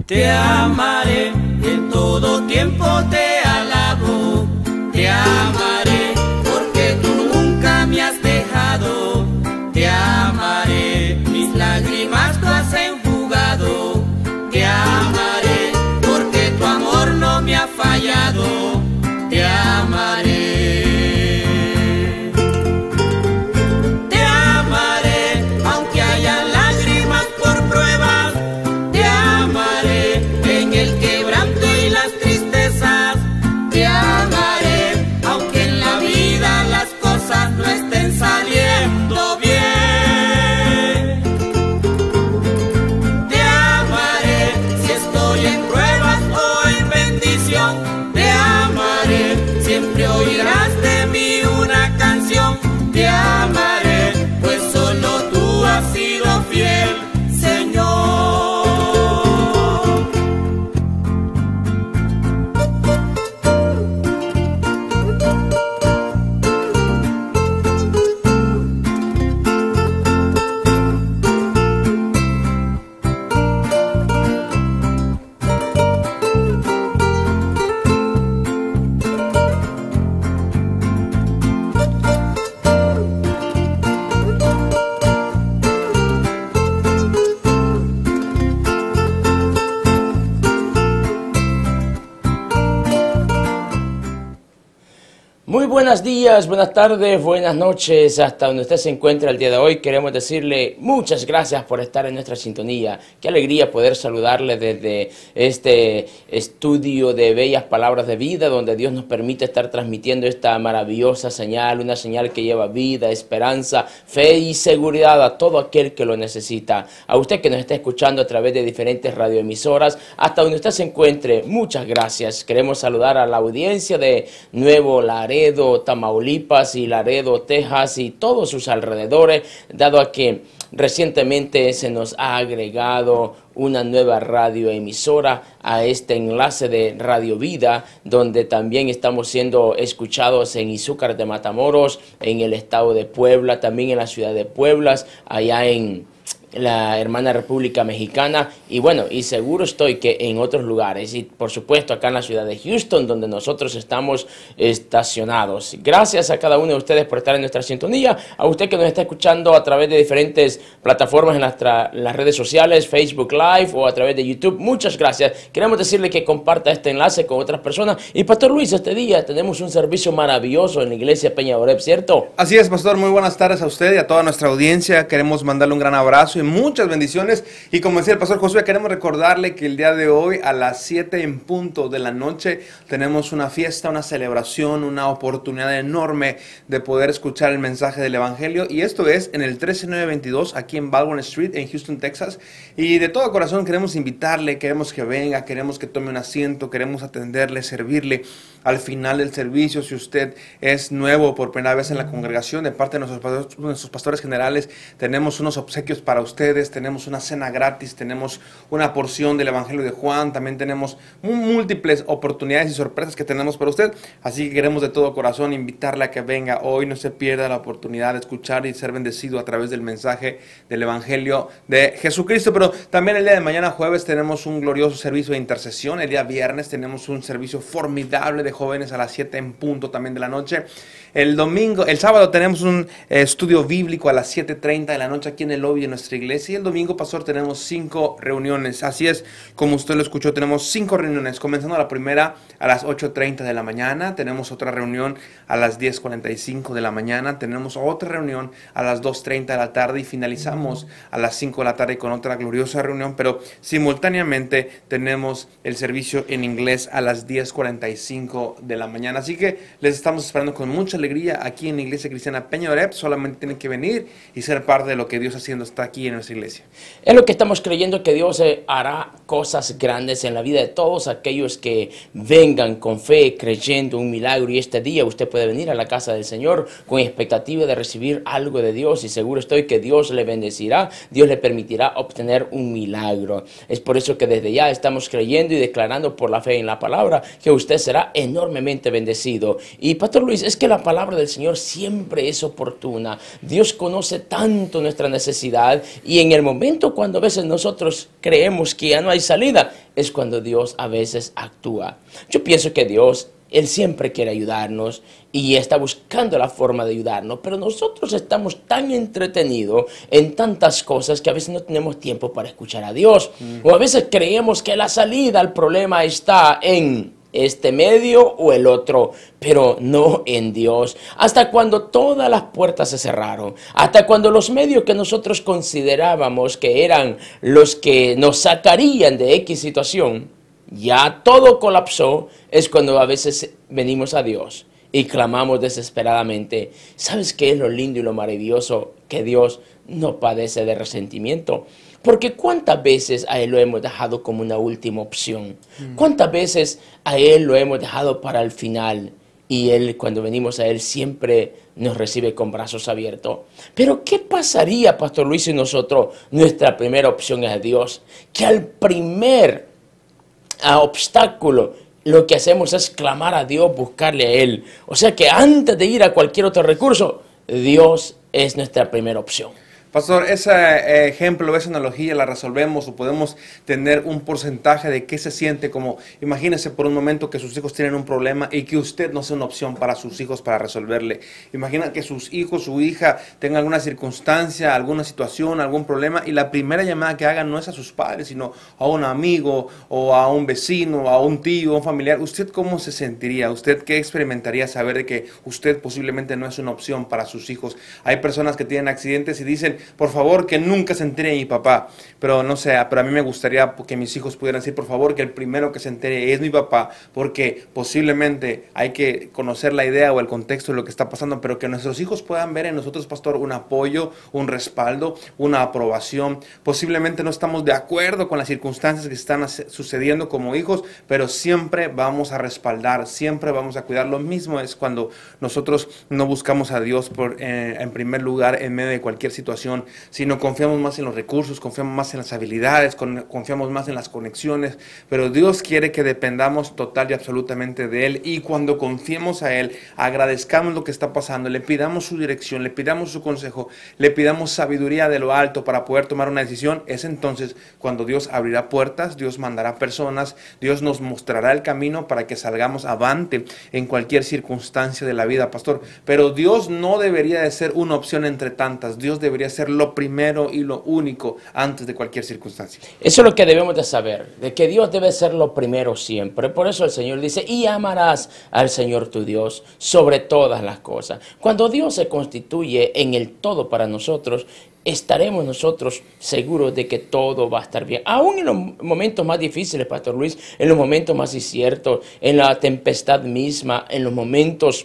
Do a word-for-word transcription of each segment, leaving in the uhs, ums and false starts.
Te amaré, en todo tiempo te alabo. Te amaré, porque tú nunca me has dejado. Te amaré, mis lágrimas tú has enjugado. Te amaré, porque tu amor no me ha fallado. Te amaré. Te amaré, aunque haya lágrimas por pruebas. Te amaré, en el quebranto y las tristezas. Te amaré, aunque en la vida las cosas no estén saliendo bien. Te amaré, si estoy en pruebas o en bendición. Te amaré, siempre oirás de mí una canción. Te amaré, pues solo tú has sido fiel, Señor. Muy buenos días, buenas tardes, buenas noches, hasta donde usted se encuentra el día de hoy. Queremos decirle muchas gracias por estar en nuestra sintonía. Qué alegría poder saludarle desde este estudio de Bellas Palabras de Vida, donde Dios nos permite estar transmitiendo esta maravillosa señal, una señal que lleva vida, esperanza, fe y seguridad a todo aquel que lo necesita. A usted que nos está escuchando a través de diferentes radioemisoras, hasta donde usted se encuentre, muchas gracias. Queremos saludar a la audiencia de Nuevo Laredo, Tamaulipas y Laredo, Texas y todos sus alrededores, dado a que recientemente se nos ha agregado una nueva radioemisora a este enlace de Radio Vida, donde también estamos siendo escuchados en Izúcar de Matamoros, en el estado de Puebla, también en la ciudad de Puebla, allá en la hermana República Mexicana, y bueno, y seguro estoy que en otros lugares, y por supuesto acá en la ciudad de Houston, donde nosotros estamos estacionados. Gracias a cada uno de ustedes por estar en nuestra sintonía, a usted que nos está escuchando a través de diferentes plataformas en, nuestra, en las redes sociales, Facebook Live o a través de YouTube, muchas gracias. Queremos decirle que comparta este enlace con otras personas. Y Pastor Luis, este día tenemos un servicio maravilloso en la iglesia Peña Oreb, ¿cierto? Así es, Pastor, muy buenas tardes a usted y a toda nuestra audiencia. Queremos mandarle un gran abrazo y muchas bendiciones, y como decía el Pastor Josué, queremos recordarle que el día de hoy a las siete en punto de la noche tenemos una fiesta, una celebración, una oportunidad enorme de poder escuchar el mensaje del Evangelio, y esto es en el trece mil novecientos veintidós aquí en Baldwin Street en Houston, Texas, y de todo corazón queremos invitarle, queremos que venga, queremos que tome un asiento, queremos atenderle, servirle. Al final del servicio, si usted es nuevo por primera vez en la congregación, de parte de nuestros pastores, nuestros pastores generales, tenemos unos obsequios para ustedes, tenemos una cena gratis, tenemos una porción del Evangelio de Juan, también tenemos múltiples oportunidades y sorpresas que tenemos para usted, así que queremos de todo corazón invitarle a que venga hoy, no se pierda la oportunidad de escuchar y ser bendecido a través del mensaje del Evangelio de Jesucristo. Pero también el día de mañana jueves tenemos un glorioso servicio de intercesión, el día viernes tenemos un servicio formidable de jóvenes a las siete en punto también de la noche. El domingo, el sábado tenemos un eh, estudio bíblico a las siete treinta de la noche aquí en el lobby de nuestra iglesia, y el domingo, pastor, tenemos cinco reuniones. Así es, como usted lo escuchó, tenemos cinco reuniones, comenzando la primera a las ocho treinta de la mañana, tenemos otra reunión a las diez cuarenta y cinco de la mañana, tenemos otra reunión a las dos treinta de la tarde y finalizamos a las cinco de la tarde con otra gloriosa reunión, pero simultáneamente tenemos el servicio en inglés a las diez cuarenta y cinco de la mañana. Así que les estamos esperando con mucha alegría aquí en la Iglesia Cristiana Peña Oreb. Solamente tienen que venir y ser parte de lo que Dios haciendo está aquí en nuestra iglesia. Es lo que estamos creyendo, que Dios hará cosas grandes en la vida de todos aquellos que vengan con fe, creyendo un milagro. Y este día usted puede venir a la casa del Señor con expectativa de recibir algo de Dios, y seguro estoy que Dios le bendecirá, Dios le permitirá obtener un milagro. Es por eso que desde ya estamos creyendo y declarando por la fe en la palabra que usted será enormemente bendecido. Y Pastor Luis, es que la palabra del Señor siempre es oportuna. Dios conoce tanto nuestra necesidad y en el momento cuando a veces nosotros creemos que ya no hay salida, es cuando Dios a veces actúa. Yo pienso que Dios, Él siempre quiere ayudarnos y está buscando la forma de ayudarnos, pero nosotros estamos tan entretenidos en tantas cosas que a veces no tenemos tiempo para escuchar a Dios. Mm. O a veces creemos que la salida al problema está en este medio o el otro, pero no en Dios. Hasta cuando todas las puertas se cerraron, hasta cuando los medios que nosotros considerábamos que eran los que nos sacarían de X situación, ya todo colapsó, es cuando a veces venimos a Dios y clamamos desesperadamente. ¿Sabes qué es lo lindo y lo maravilloso? Que Dios no padece de resentimiento. Porque ¿cuántas veces a Él lo hemos dejado como una última opción? ¿Cuántas veces a Él lo hemos dejado para el final? Y Él, cuando venimos a Él, siempre nos recibe con brazos abiertos. Pero ¿qué pasaría, Pastor Luis, si nosotros, nuestra primera opción es a Dios? Que al primer a obstáculo, lo que hacemos es clamar a Dios, buscarle a Él. O sea que antes de ir a cualquier otro recurso, Dios es nuestra primera opción. Pastor, ese eh, ejemplo, esa analogía la resolvemos o podemos tener un porcentaje de qué se siente como, imagínese por un momento que sus hijos tienen un problema y que usted no sea una opción para sus hijos para resolverle. Imagina que sus hijos, su hija tenga alguna circunstancia, alguna situación, algún problema y la primera llamada que hagan no es a sus padres, sino a un amigo o a un vecino, a un tío, a un familiar. ¿Usted cómo se sentiría? ¿Usted qué experimentaría saber de que usted posiblemente no es una opción para sus hijos? Hay personas que tienen accidentes y dicen, por favor, que nunca se entere mi papá, pero no sé, pero a mí me gustaría que mis hijos pudieran decir, por favor, que el primero que se entere es mi papá, porque posiblemente hay que conocer la idea o el contexto de lo que está pasando, pero que nuestros hijos puedan ver en nosotros, pastor, un apoyo, un respaldo, una aprobación. Posiblemente no estamos de acuerdo con las circunstancias que están sucediendo como hijos, pero siempre vamos a respaldar, siempre vamos a cuidar. Lo mismo es cuando nosotros no buscamos a Dios por, eh, en primer lugar en medio de cualquier situación, sino confiamos más en los recursos, confiamos más en las habilidades, confiamos más en las conexiones, pero Dios quiere que dependamos total y absolutamente de Él, y cuando confiemos a Él, agradezcamos lo que está pasando, le pidamos su dirección, le pidamos su consejo, le pidamos sabiduría de lo alto para poder tomar una decisión. Es entonces cuando Dios abrirá puertas, Dios mandará personas, Dios nos mostrará el camino para que salgamos avante en cualquier circunstancia de la vida, pastor. Pero Dios no debería de ser una opción entre tantas, Dios debería ser lo primero y lo único antes de cualquier circunstancia. Eso es lo que debemos de saber, de que Dios debe ser lo primero siempre. Por eso el Señor dice, y amarás al Señor tu Dios sobre todas las cosas. Cuando Dios se constituye en el todo para nosotros, estaremos nosotros seguros de que todo va a estar bien. Aún en los momentos más difíciles, Pastor Luis, en los momentos más inciertos, en la tempestad misma, en los momentos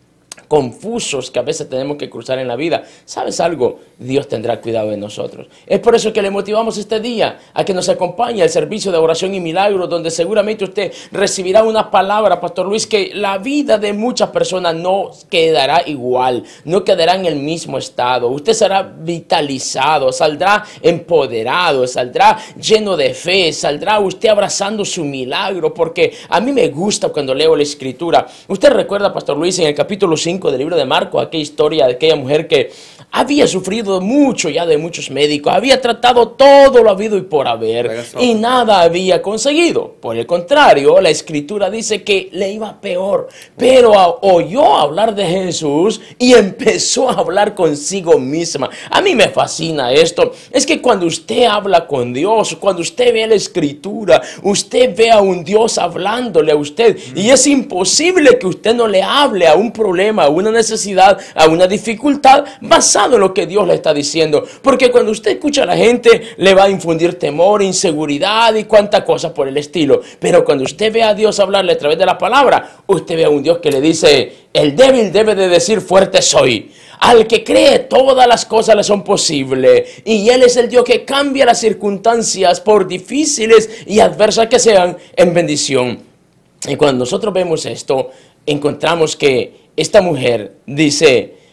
confusos que a veces tenemos que cruzar en la vida. ¿Sabes algo? Dios tendrá cuidado de nosotros. Es por eso que le motivamos este día a que nos acompañe al servicio de oración y milagros, donde seguramente usted recibirá una palabra, Pastor Luis, que la vida de muchas personas no quedará igual, no quedará en el mismo estado. Usted será vitalizado, saldrá empoderado, saldrá lleno de fe, saldrá usted abrazando su milagro, porque a mí me gusta cuando leo la Escritura. Usted recuerda, Pastor Luis, en el capítulo cinco del libro de Marcos, aquella historia de aquella mujer que había sufrido mucho ya de muchos médicos, había tratado todo lo habido y por haber y nada había conseguido. Por el contrario, la Escritura dice que le iba peor, pero oyó hablar de Jesús y empezó a hablar consigo misma. A mí me fascina esto, es que cuando usted habla con Dios, cuando usted ve la Escritura, usted ve a un Dios hablándole a usted, mm. y es imposible que usted no le hable a un problema, a una necesidad, a una dificultad basado en lo que Dios le está diciendo, porque cuando usted escucha a la gente le va a infundir temor, inseguridad y cuánta cosa por el estilo, pero cuando usted ve a Dios hablarle a través de la palabra, usted ve a un Dios que le dice, el débil debe de decir fuerte soy. Al que cree todas las cosas le son posibles, y Él es el Dios que cambia las circunstancias por difíciles y adversas que sean en bendición. Y cuando nosotros vemos esto, encontramos que esta mujer dice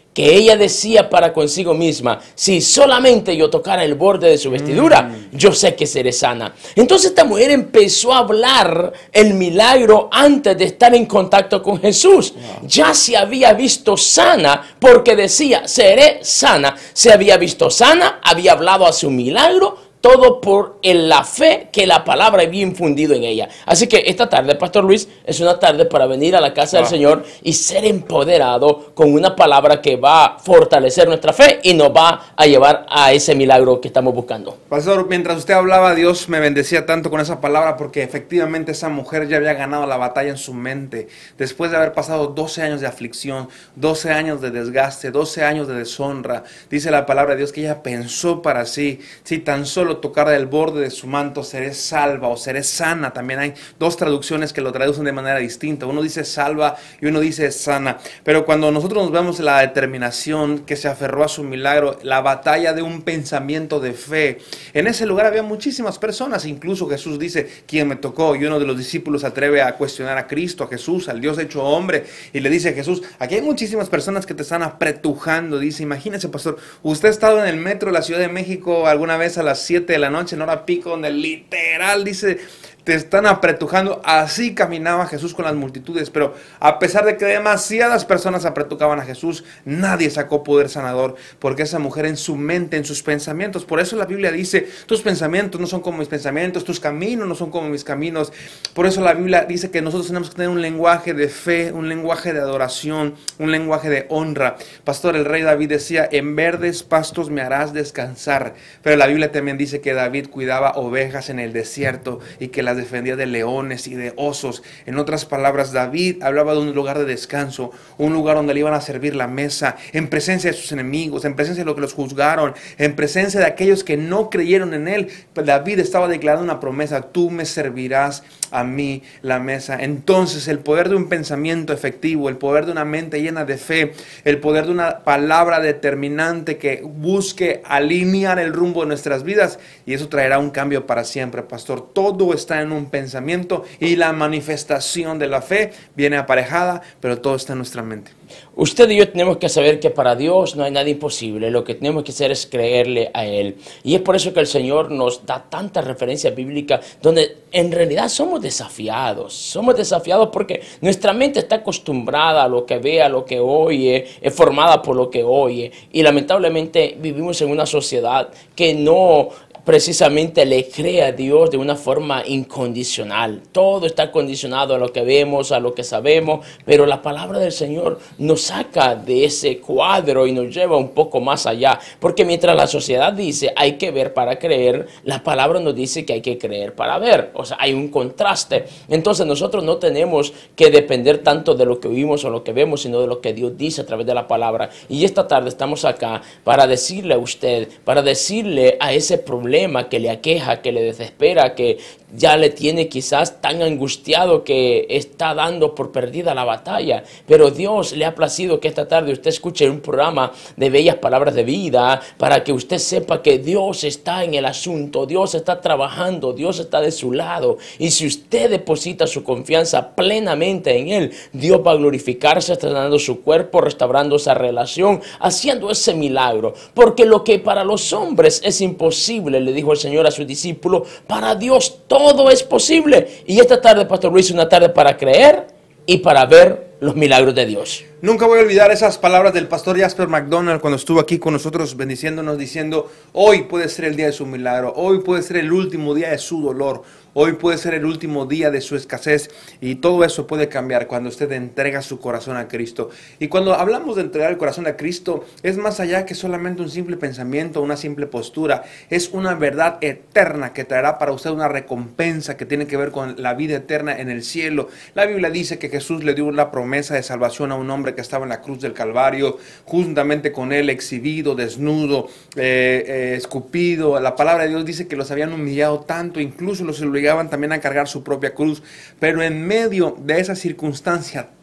que ella decía para consigo misma, si solamente yo tocara el borde de su vestidura, mm. yo sé que seré sana. Entonces esta mujer empezó a hablar el milagro antes de estar en contacto con Jesús. Wow. Ya se había visto sana porque decía, seré sana. Se había visto sana, había hablado a su milagro, todo por la fe que la palabra había infundido en ella. Así que esta tarde, Pastor Luis, es una tarde para venir a la casa wow. del Señor y ser empoderado con una palabra que va a fortalecer nuestra fe y nos va a llevar a ese milagro que estamos buscando. Pastor, mientras usted hablaba, Dios me bendecía tanto con esa palabra porque efectivamente esa mujer ya había ganado la batalla en su mente. Después de haber pasado doce años de aflicción, doce años de desgaste, doce años de deshonra, dice la palabra de Dios que ella pensó para sí, si tan solo tocar del borde de su manto seré salva o seré sana. También hay dos traducciones que lo traducen de manera distinta. Uno dice salva y uno dice sana. Pero cuando nosotros nos vemos la determinación que se aferró a su milagro, la batalla de un pensamiento de fe, en ese lugar había muchísimas personas. Incluso Jesús dice, ¿quién me tocó? Y uno de los discípulos se atreve a cuestionar a Cristo, a Jesús, al Dios hecho hombre, y le dice a Jesús, aquí hay muchísimas personas que te están apretujando. Dice, imagínese, pastor, usted ha estado en el metro de la Ciudad de México alguna vez a las siete de la noche en hora pico, donde literal dice, te están apretujando. Así caminaba Jesús con las multitudes, pero a pesar de que demasiadas personas apretujaban a Jesús, nadie sacó poder sanador, porque esa mujer en su mente, en sus pensamientos, por eso la Biblia dice, tus pensamientos no son como mis pensamientos, tus caminos no son como mis caminos. Por eso la Biblia dice que nosotros tenemos que tener un lenguaje de fe, un lenguaje de adoración, un lenguaje de honra. Pastor, el rey David decía, en verdes pastos me harás descansar, pero la Biblia también dice que David cuidaba ovejas en el desierto y que las defendía de leones y de osos. En otras palabras, David hablaba de un lugar de descanso, un lugar donde le iban a servir la mesa, en presencia de sus enemigos, en presencia de los que los juzgaron, en presencia de aquellos que no creyeron en él. David estaba declarando una promesa, tú me servirás a mí la mesa. Entonces el poder de un pensamiento efectivo, el poder de una mente llena de fe, el poder de una palabra determinante que busque alinear el rumbo de nuestras vidas, y eso traerá un cambio para siempre, pastor. Todo está en un pensamiento y la manifestación de la fe viene aparejada, pero todo está en nuestra mente. Usted y yo tenemos que saber que para Dios no hay nada imposible. Lo que tenemos que hacer es creerle a Él. Y es por eso que el Señor nos da tantas referencias bíblicas donde en realidad somos desafiados. Somos desafiados porque nuestra mente está acostumbrada a lo que ve, a lo que oye, es formada por lo que oye. Y lamentablemente vivimos en una sociedad que no precisamente le cree a Dios de una forma incondicional. Todo está condicionado a lo que vemos, a lo que sabemos, pero la palabra del Señor nos saca de ese cuadro y nos lleva un poco más allá, porque mientras la sociedad dice hay que ver para creer, la palabra nos dice que hay que creer para ver. O sea, hay un contraste. Entonces nosotros no tenemos que depender tanto de lo que oímos o lo que vemos, sino de lo que Dios dice a través de la palabra. Y esta tarde estamos acá para decirle a usted, para decirle a ese problema que le aqueja, que le desespera, que ya le tiene quizás tan angustiado que está dando por perdida la batalla. Pero Dios le ha placido que esta tarde usted escuche un programa de bellas palabras de vida para que usted sepa que Dios está en el asunto, Dios está trabajando, Dios está de su lado. Y si usted deposita su confianza plenamente en Él, Dios va a glorificarse, sanando su cuerpo, restaurando esa relación, haciendo ese milagro. Porque lo que para los hombres es imposible, le dijo el Señor a sus discípulos, para Dios todo es posible. Y esta tarde, Pastor Luis, es una tarde para creer y para ver los milagros de Dios. Nunca voy a olvidar esas palabras del pastor Jasper McDonald cuando estuvo aquí con nosotros bendiciéndonos, diciendo, hoy puede ser el día de su milagro, hoy puede ser el último día de su dolor, hoy puede ser el último día de su escasez, y todo eso puede cambiar cuando usted entrega su corazón a Cristo. Y cuando hablamos de entregar el corazón a Cristo, es más allá que solamente un simple pensamiento, una simple postura, es una verdad eterna que traerá para usted una recompensa que tiene que ver con la vida eterna en el cielo. La Biblia dice que Jesús le dio la promesa de salvación a un hombre que estaba en la cruz del Calvario, juntamente con él exhibido, desnudo, eh, eh, escupido. La palabra de Dios dice que los habían humillado tanto, incluso los obligaban también a cargar su propia cruz. Pero en medio de esa circunstancia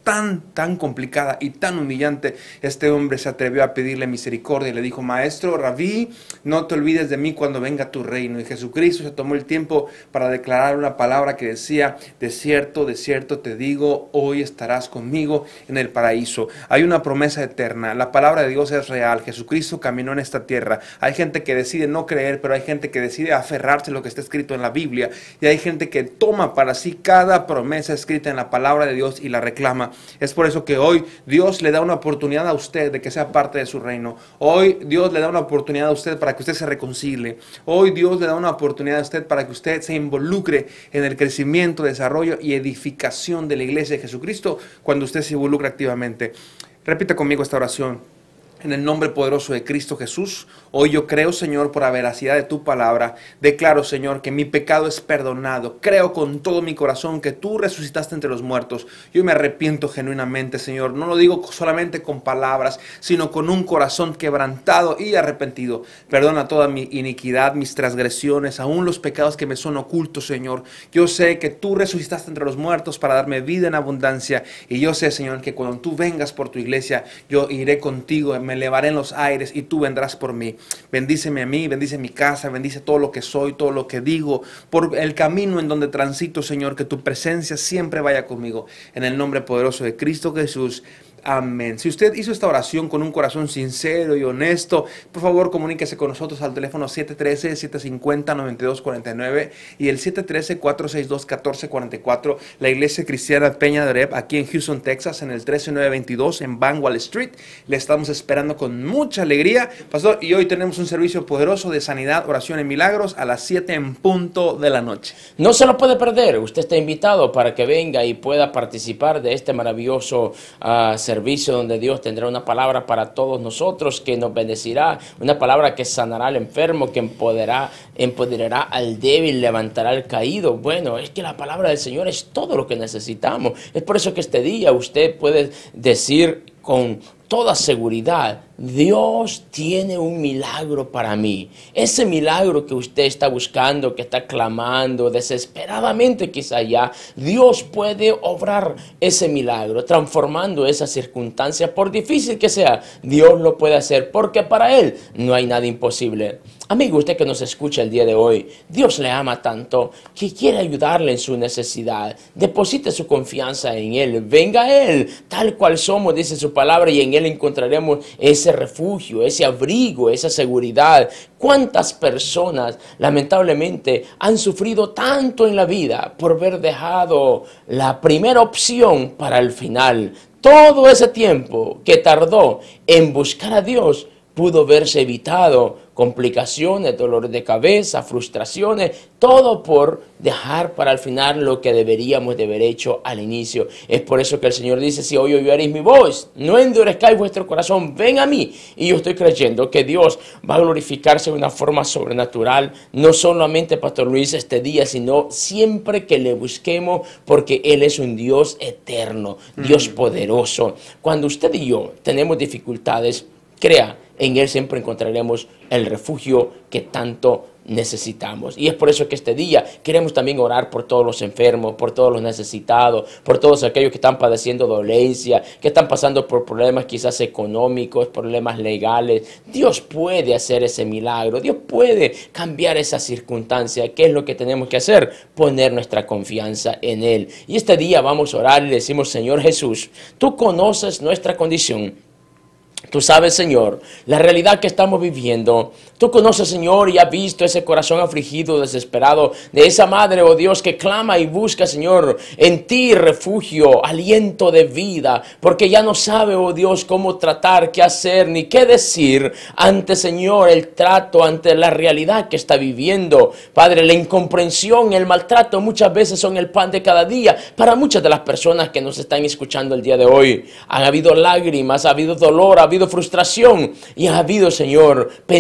tan, tan complicada y tan humillante, este hombre se atrevió a pedirle misericordia y le dijo: maestro, rabí, no te olvides de mí cuando venga tu reino. Y Jesucristo se tomó el tiempo para declarar una palabra que decía: de cierto, de cierto te digo, hoy estarás conmigo en el paraíso. Hay una promesa eterna, la palabra de Dios es real. Jesucristo caminó en esta tierra. Hay gente que decide no creer, pero hay gente que decide aferrarse a lo que está escrito en la Biblia, y hay gente que toma para sí cada promesa escrita en la palabra de Dios y la reclama. Es por eso que hoy Dios le da una oportunidad a usted de que sea parte de su reino. Hoy Dios le da una oportunidad a usted para que usted se reconcilie. Hoy Dios le da una oportunidad a usted para que usted se involucre en el crecimiento, desarrollo y edificación de la iglesia de Jesucristo cuando usted se involucra activamente. Repita conmigo esta oración. En el nombre poderoso de Cristo Jesús, hoy yo creo, Señor, por la veracidad de tu palabra. Declaro, Señor, que mi pecado es perdonado. Creo con todo mi corazón que tú resucitaste entre los muertos. Yo me arrepiento genuinamente, Señor. No lo digo solamente con palabras, sino con un corazón quebrantado y arrepentido. Perdona toda mi iniquidad, mis transgresiones, aún los pecados que me son ocultos, Señor. Yo sé que tú resucitaste entre los muertos para darme vida en abundancia. Y yo sé, Señor, que cuando tú vengas por tu iglesia, yo iré contigo, me elevaré en los aires y tú vendrás por mí. Bendíceme a mí, bendice mi casa, bendice todo lo que soy, todo lo que digo, por el camino en donde transito, Señor, que tu presencia siempre vaya conmigo. En el nombre poderoso de Cristo Jesús. Amén. Si usted hizo esta oración con un corazón sincero y honesto, por favor comuníquese con nosotros al teléfono siete uno tres, siete cinco cero, nueve dos cuatro nueve y el siete uno tres, cuatro seis dos, uno cuatro cuatro cuatro. La Iglesia Cristiana Peña de Oreb, aquí en Houston, Texas, en el trece mil novecientos veintidós en Banwell Street. Le estamos esperando con mucha alegría, pastor, y hoy tenemos un servicio poderoso de sanidad, oración y milagros a las siete en punto de la noche. No se lo puede perder. Usted está invitado para que venga y pueda participar de este maravilloso uh, servicio. servicio donde Dios tendrá una palabra para todos nosotros que nos bendecirá, una palabra que sanará al enfermo, que empoderará, empoderará al débil, levantará al caído. Bueno, es que la palabra del Señor es todo lo que necesitamos. Es por eso que este día usted puede decir con toda seguridad: Dios tiene un milagro para mí. Ese milagro que usted está buscando, que está clamando desesperadamente quizá ya, Dios puede obrar ese milagro, transformando esa circunstancia, por difícil que sea. Dios lo puede hacer, porque para Él no hay nada imposible. Amigo, usted que nos escucha el día de hoy, Dios le ama tanto que quiere ayudarle en su necesidad. Deposite su confianza en Él. Venga a Él, tal cual somos, dice su palabra, y en Él encontraremos ese refugio, ese abrigo, esa seguridad. ¿Cuántas personas, lamentablemente, han sufrido tanto en la vida por haber dejado la primera opción para el final? Todo ese tiempo que tardó en buscar a Dios pudo verse evitado. Complicaciones, dolores de cabeza, frustraciones, todo por dejar para el final lo que deberíamos de haber hecho al inicio. Es por eso que el Señor dice: si hoy oyereis mi voz, no endurezcáis vuestro corazón, ven a mí. Y yo estoy creyendo que Dios va a glorificarse de una forma sobrenatural, no solamente, Pastor Luis, este día, sino siempre que le busquemos, porque Él es un Dios eterno, Dios poderoso. Cuando usted y yo tenemos dificultades, crea, en Él siempre encontraremos el refugio que tanto necesitamos. Y es por eso que este día queremos también orar por todos los enfermos, por todos los necesitados, por todos aquellos que están padeciendo dolencia, que están pasando por problemas quizás económicos, problemas legales. Dios puede hacer ese milagro, Dios puede cambiar esa circunstancia. ¿Qué es lo que tenemos que hacer? Poner nuestra confianza en Él. Y este día vamos a orar y le decimos: Señor Jesús, tú conoces nuestra condición. Tú sabes, Señor, la realidad que estamos viviendo. Tú conoces, Señor, y has visto ese corazón afligido, desesperado, de esa madre, oh Dios, que clama y busca, Señor, en ti refugio, aliento de vida, porque ya no sabe, oh Dios, cómo tratar, qué hacer, ni qué decir ante, Señor, el trato, ante la realidad que está viviendo. Padre, la incomprensión, el maltrato muchas veces son el pan de cada día para muchas de las personas que nos están escuchando el día de hoy. Han habido lágrimas, ha habido dolor, ha habido frustración y ha habido, Señor, pensamientos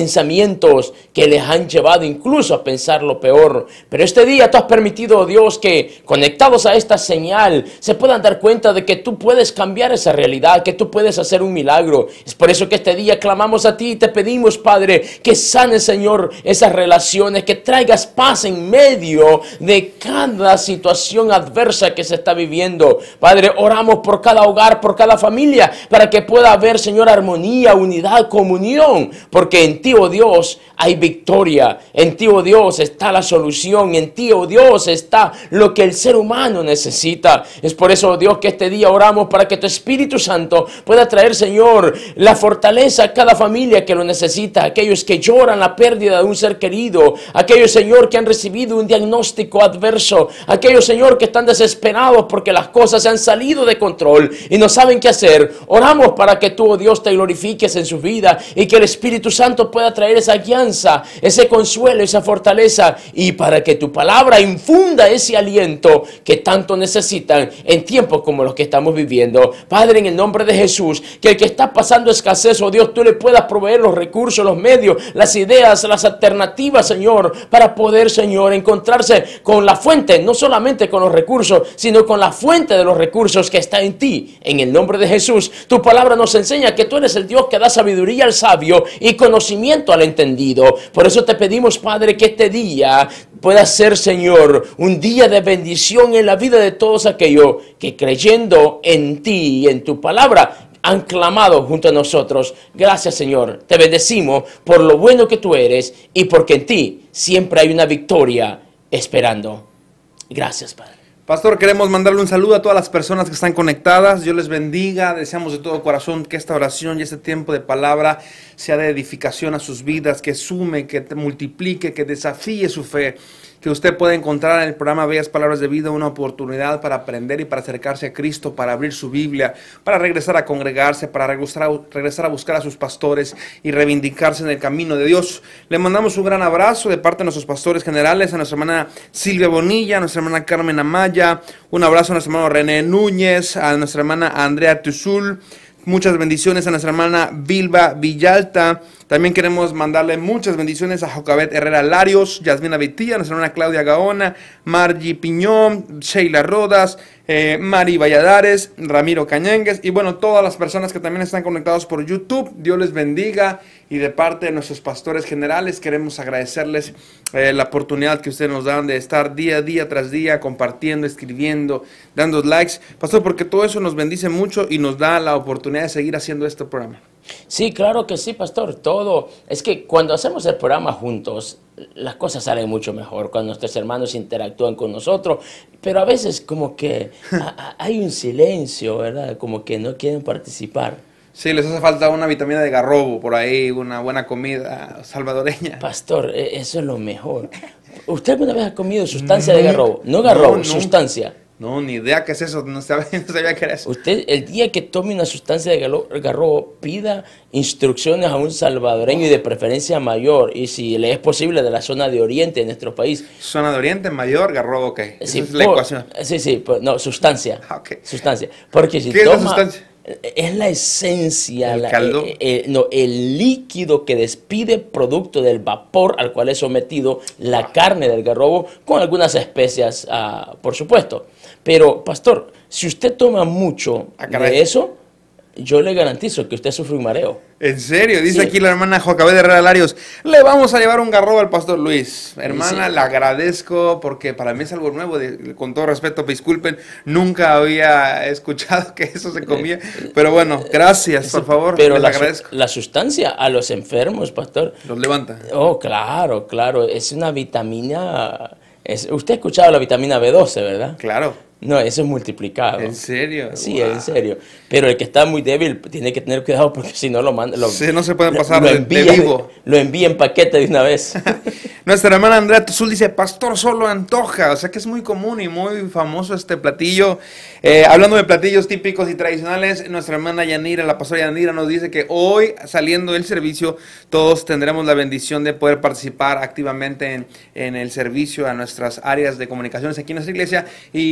pensamientos que les han llevado incluso a pensar lo peor. Pero este día tú has permitido, oh Dios, que conectados a esta señal se puedan dar cuenta de que tú puedes cambiar esa realidad, que tú puedes hacer un milagro. Es por eso que este día clamamos a ti y te pedimos, Padre, que sanes, Señor, esas relaciones, que traigas paz en medio de cada situación adversa que se está viviendo. Padre, oramos por cada hogar, por cada familia, para que pueda haber, Señor, armonía, unidad, comunión, porque en ti, oh Dios, hay victoria. En ti, oh Dios, está la solución. En ti, oh Dios, está lo que el ser humano necesita. Es por eso, oh Dios, que este día oramos para que tu Espíritu Santo pueda traer, Señor, la fortaleza a cada familia que lo necesita. Aquellos que lloran la pérdida de un ser querido. Aquellos, Señor, que han recibido un diagnóstico adverso. Aquellos, Señor, que están desesperados porque las cosas se han salido de control y no saben qué hacer. Oramos para que tú, oh Dios, te glorifiques en su vida y que el Espíritu Santo pueda traer esa guianza, ese consuelo, esa fortaleza, y para que tu palabra infunda ese aliento que tanto necesitan en tiempos como los que estamos viviendo. Padre, en el nombre de Jesús, que el que está pasando escasez, oh Dios, tú le puedas proveer los recursos, los medios, las ideas, las alternativas, Señor, para poder, Señor, encontrarse con la fuente, no solamente con los recursos, sino con la fuente de los recursos que está en ti. En el nombre de Jesús, tu palabra nos enseña que tú eres el Dios que da sabiduría al sabio y conocimiento al entendido. Por eso te pedimos, Padre, que este día pueda ser, Señor, un día de bendición en la vida de todos aquellos que, creyendo en ti y en tu palabra, han clamado junto a nosotros. Gracias, Señor. Te bendecimos por lo bueno que tú eres y porque en ti siempre hay una victoria esperando. Gracias, Padre. Pastor, queremos mandarle un saludo a todas las personas que están conectadas. Dios les bendiga. Deseamos de todo corazón que esta oración y este tiempo de palabra sea de edificación a sus vidas, que sume, que multiplique, que desafíe su fe. Que usted pueda encontrar en el programa Bellas Palabras de Vida una oportunidad para aprender y para acercarse a Cristo, para abrir su Biblia, para regresar a congregarse, para regresar a, regresar a buscar a sus pastores y reivindicarse en el camino de Dios. Le mandamos un gran abrazo de parte de nuestros pastores generales, a nuestra hermana Silvia Bonilla, a nuestra hermana Carmen Amaya, un abrazo a nuestro hermano René Núñez, a nuestra hermana Andrea Tuzul. Muchas bendiciones a nuestra hermana Vilba Villalta. También queremos mandarle muchas bendiciones a Jocabet Herrera Larios, Yasmina Vitilla, nuestra hermana Claudia Gaona, Margie Piñón, Sheila Rodas, eh, Mari Valladares, Ramiro Cañengues y bueno, todas las personas que también están conectados por YouTube. Dios les bendiga y de parte de nuestros pastores generales queremos agradecerles eh, la oportunidad que ustedes nos dan de estar día a día tras día compartiendo, escribiendo, dando likes. Pastor, porque todo eso nos bendice mucho y nos da la oportunidad de seguir haciendo este programa. Sí, claro que sí, pastor. Todo es que cuando hacemos el programa juntos, las cosas salen mucho mejor cuando nuestros hermanos interactúan con nosotros, pero a veces como que a, a, hay un silencio, ¿verdad? Como que no quieren participar. Sí, les hace falta una vitamina de garrobo por ahí, una buena comida salvadoreña. Pastor, eso es lo mejor. ¿Usted alguna vez ha comido sustancia no, de garrobo? No garrobo, no, no. Sustancia. No, ni idea qué es eso, no sabía, no sabía qué era eso. Usted, el día que tome una sustancia de garrobo, pida instrucciones a un salvadoreño y de preferencia mayor, y si le es posible de la zona de Oriente de nuestro país. Zona de Oriente, mayor, garrobo, ok. Esa sí, es la por, ecuación. Sí, sí, por, no, sustancia. Okay. Sustancia. Porque si ¿Qué toma, es la sustancia? Es la esencia, el, la, caldo. Eh, eh, no, el líquido que despide producto del vapor al cual es sometido la ah. carne del garrobo, con algunas especias, uh, por supuesto. Pero, pastor, si usted toma mucho ah, de eso, yo le garantizo que usted sufre un mareo. ¿En serio? Dice sí. aquí la hermana Jocabet de Herrera Larios, le vamos a llevar un garrobo al pastor Luis. Hermana, sí. Le agradezco porque para mí es algo nuevo, de, con todo respeto, disculpen, nunca había escuchado que eso se comía, pero bueno, gracias, por favor, pero les la agradezco. Su, la sustancia a los enfermos, pastor. Los levanta. Oh, claro, claro, es una vitamina, es, usted ha escuchado la vitamina B doce, ¿verdad? Claro. No, eso es multiplicado. ¿En serio? Sí, wow. En serio. Pero el que está muy débil tiene que tener cuidado porque si no lo manda... Lo, sí, no se puede pasar lo, de, lo envía, de vivo. Lo envía en paquete de una vez. Nuestra hermana Andrea Tuzul dice, pastor, solo antoja. O sea que es muy común y muy famoso este platillo. Eh, hablando de platillos típicos y tradicionales, nuestra hermana Yanira, la pastora Yanira, nos dice que hoy, saliendo del servicio, todos tendremos la bendición de poder participar activamente en, en el servicio a nuestras áreas de comunicaciones aquí en nuestra iglesia. Y la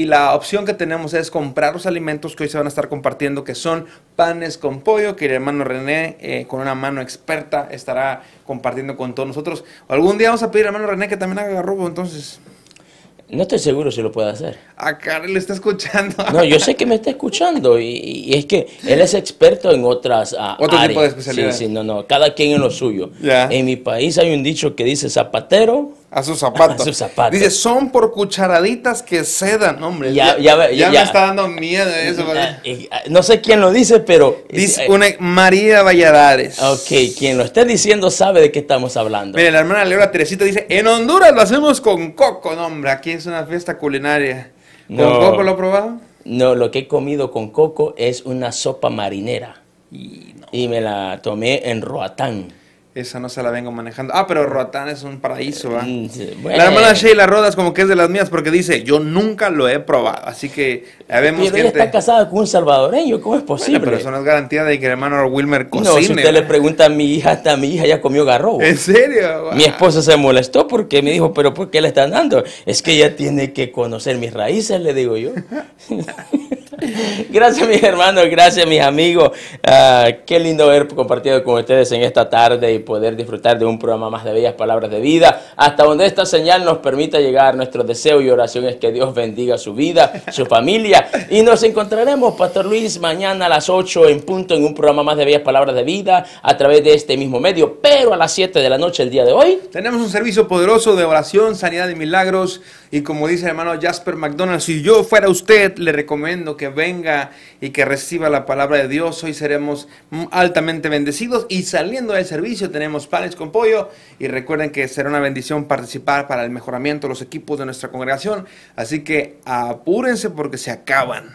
opción que tenemos es comprar los alimentos que hoy se van a estar compartiendo, que son panes con pollo, que el hermano René, eh, con una mano experta, estará compartiendo con todos nosotros. Algún día vamos a pedir al hermano René que también haga garrobo, entonces. No estoy seguro si lo puede hacer. A Karen le está escuchando. No, yo sé que me está escuchando y, y es que él es experto en otras uh, Otro áreas. tipo de especialidad. Sí, sí, no, no, cada quien en lo suyo. Ya. En mi país hay un dicho que dice zapatero A sus zapatos. A sus zapatos. Dice, son por cucharaditas que sedan, hombre. Ya- Ya, ya- ya ya- me está dando miedo eso. ¿verdad? Eh, eh, No sé quién lo dice, pero... Dice eh, una María Valladares. Ok, quien lo esté diciendo sabe de qué estamos hablando. Mire, la hermana Leora Teresita dice, en Honduras lo hacemos con coco. No, hombre, aquí es una fiesta culinaria. ¿Con No. coco lo ha probado? No, lo que he comido con coco es una sopa marinera. Y no, Y me la tomé en Roatán. esa no se la vengo manejando. Ah, pero Roatán es un paraíso, ¿va? Mm, sí, bueno. La hermana Sheila Rodas como que es de las mías porque dice, yo nunca lo he probado. Así que ya vemos Pero ella gente... está casada con un salvadoreño, ¿cómo es posible? Bueno, pero eso no es garantía de que el hermano Wilmer cocine. No, si usted le ¿verdad? pregunta a mi hija, hasta mi hija ya comió garrobo. ¿En serio? Mi esposa se molestó porque me dijo, pero ¿por qué le están dando? Es que ella tiene que conocer mis raíces, le digo yo. Gracias mis hermanos, gracias mis amigos. Ah, qué lindo haber compartido con ustedes en esta tarde y poder disfrutar de un programa más de Bellas Palabras de Vida. Hasta donde esta señal nos permita llegar, nuestro deseo y oración es que Dios bendiga su vida, su familia. Y nos encontraremos, Pastor Luis, mañana a las ocho en punto en un programa más de Bellas Palabras de Vida a través de este mismo medio, pero a las siete de la noche el día de hoy. Tenemos un servicio poderoso de oración, sanidad y milagros. Y como dice el hermano Jasper McDonald, si yo fuera usted, le recomiendo que venga y que reciba la palabra de Dios. Hoy seremos altamente bendecidos. Y saliendo del servicio tenemos panes con pollo. Y recuerden que será una bendición participar para el mejoramiento de los equipos de nuestra congregación. Así que apúrense porque se acaban.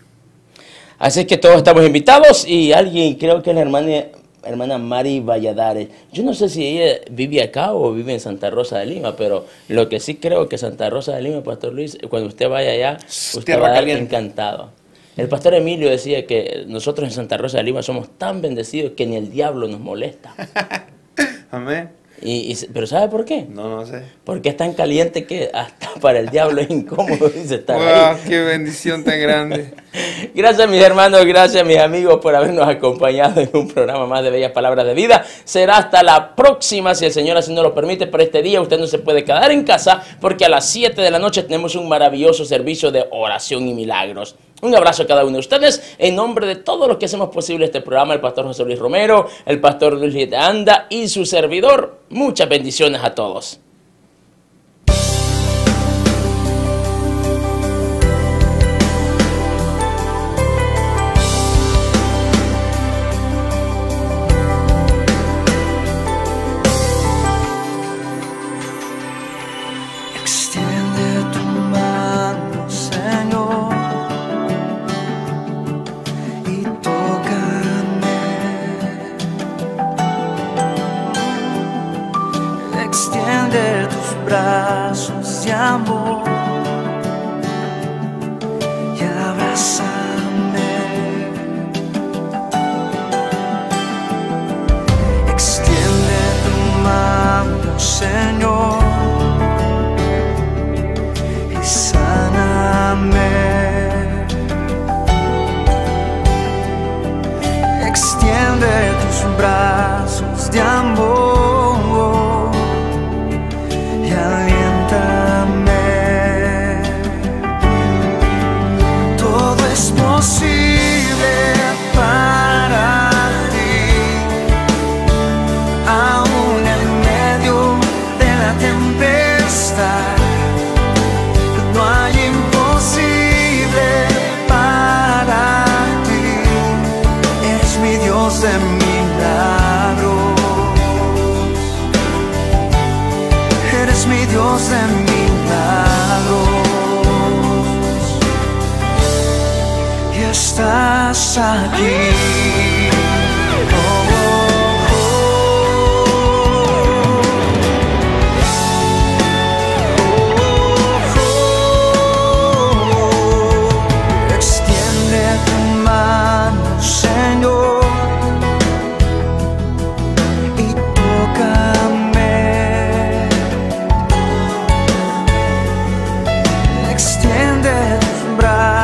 Así que todos estamos invitados y alguien, creo que la hermana, hermana Mari Valladares, yo no sé si ella vive acá o vive en Santa Rosa de Lima, pero lo que sí creo que Santa Rosa de Lima, Pastor Luis, cuando usted vaya allá, usted Tierra va a estar caliente. encantado. El pastor Emilio decía que nosotros en Santa Rosa de Lima somos tan bendecidos que ni el diablo nos molesta. Amén. Y, y- pero ¿sabe por qué? No, no sé. Porque es tan caliente que hasta para el diablo es incómodo, dice, estar Wow, ahí. qué bendición tan grande. Gracias mis hermanos, gracias mis amigos por habernos acompañado en un programa más de Bellas Palabras de Vida. Será hasta la próxima, si el Señor así nos lo permite. Por este día usted no se puede quedar en casa porque a las siete de la noche tenemos un maravilloso servicio de oración y milagros. Un abrazo a cada uno de ustedes en nombre de todos los que hacemos posible este programa, el pastor José Luis Romero, el pastor Luis de Anda y su servidor. Muchas bendiciones a todos. Extiende tu mano, Señor, y tócame. Extiende tus brazos de amor y abrázame. Extiende tu mano, Señor, y sáname. Extiende tus brazos de amor y aliéntame. Todo es posible para ti, aún en medio de la tempestad. No hay imposible para ti. Eres mi Dios de milagros. Eres mi Dios de milagros. Y estás aquí. Oh, extiende tu mano, Señor, y tócame. Extiende tus brazos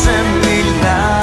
en mi lado.